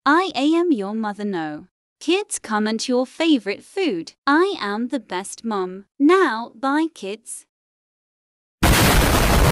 I am your mother. No. Kids, comment your favorite food. I am the best mom. Now, bye kids.